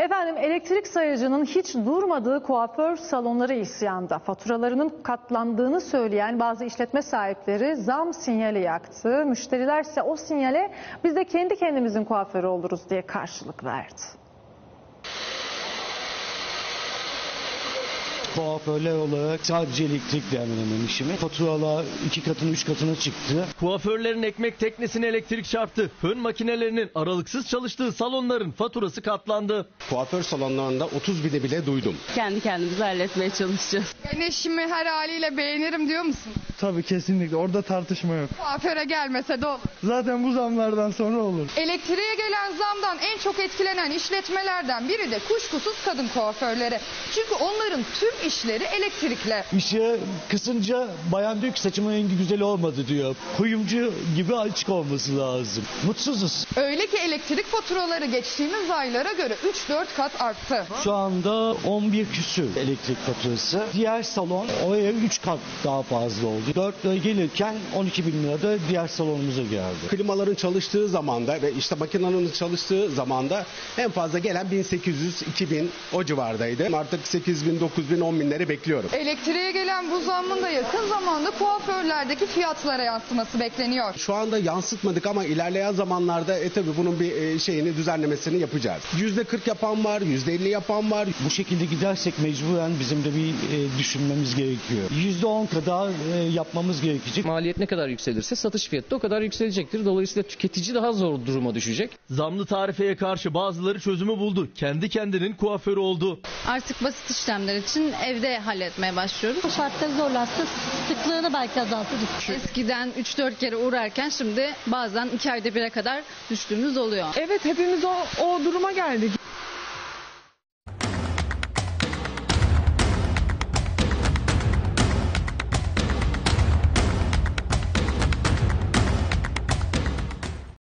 Efendim, elektrik sayacının hiç durmadığı kuaför salonları isyanda. Faturalarının katlandığını söyleyen bazı işletme sahipleri zam sinyali yaktı. Müşteriler ise o sinyale biz de kendi kendimizin kuaförü oluruz diye karşılık verdi. Kuaförler olarak sadece elektrikle hemen işimi. Faturalar 2 katına 3 katına çıktı. Kuaförlerin ekmek teknesine elektrik çarptı. Fön makinelerinin aralıksız çalıştığı salonların faturası katlandı. Kuaför salonlarında 30 bini bile duydum. Kendi kendimizi halletmeye çalışacağız. Ben eşimi her haliyle beğenirim diyor musun? Tabii, kesinlikle. Orada tartışma yok. Kuaföre gelmese de olur. Zaten bu zamlardan sonra olur. Elektriğe gelen zamdan en çok etkilenen işletmelerden biri de kuşkusuz kadın kuaförleri. Çünkü onların tüm işleri elektrikle. İşe kısınca bayan diyor ki saçımın rengi güzel olmadı diyor. Kuyumcu gibi açık olması lazım. Mutsuzuz. Öyle ki elektrik faturaları geçtiğimiz aylara göre 3-4 kat arttı. Şu anda 11 küsür elektrik faturası. Diğer salon oraya 3 kat daha fazla oldu. 4 lira gelirken 12 bin lira da diğer salonumuza geldi. Klimaların çalıştığı zamanda ve işte makinenin çalıştığı zamanda en fazla gelen 1800-2000 o civardaydı. Artık 8000, 9000, 10.000'leri bekliyorum. Elektriğe gelen bu zammın da yakın zamanda kuaförlerdeki fiyatlara yansıması bekleniyor. Şu anda yansıtmadık ama ilerleyen zamanlarda tabii bunun bir düzenlemesini yapacağız. %40 yapan var, %50 yapan var. Bu şekilde gidersek mecburen bizim de bir düşünmemiz gerekiyor. %10 kadar yapmamız gerekecek. Maliyet ne kadar yükselirse satış fiyatı da o kadar yükselecektir. Dolayısıyla tüketici daha zor duruma düşecek. Zamlı tarifeye karşı bazıları çözümü buldu. Kendi kendinin kuaförü oldu. Artık basit işlemler için evde halletmeye başlıyoruz. Bu şartları zorlarsa sıklığını belki azaltırız. Eskiden 3-4 kere uğrarken şimdi bazen 2 ayda 1'e kadar düştüğümüz oluyor. Evet, hepimiz o duruma geldik.